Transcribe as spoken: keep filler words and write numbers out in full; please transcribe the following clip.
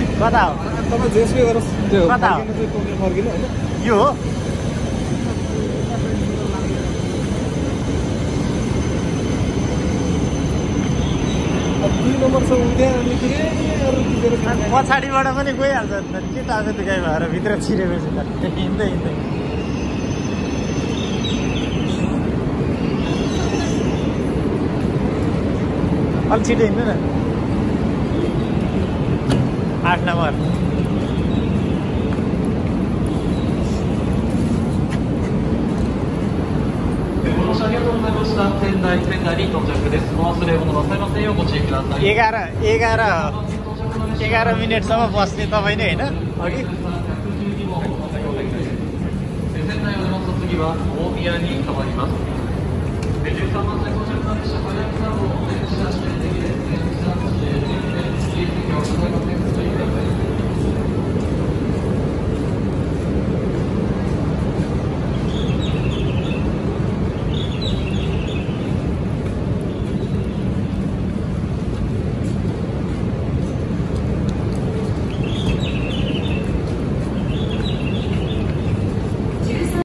कता हो तपाईँ जेसुकै गरोस् त्यो कता हो फर्किनु चाहिँ टोकेन फर्किनु होइन यो हो दुई नम्बर छ उठ्या अनि के अरू टिपेर पछाडिबाट पनि गइहाल्छ के टाउको दुखाइ भएर भित्र छिरेपछि त हिँड्दै हिँड्दै अलिक छिटो हिँड्नु न आठ नम्बर एघार एघार एघार मिनटसम्म बस्ने तपाईँ नै होइन अघि 大宮に停まります。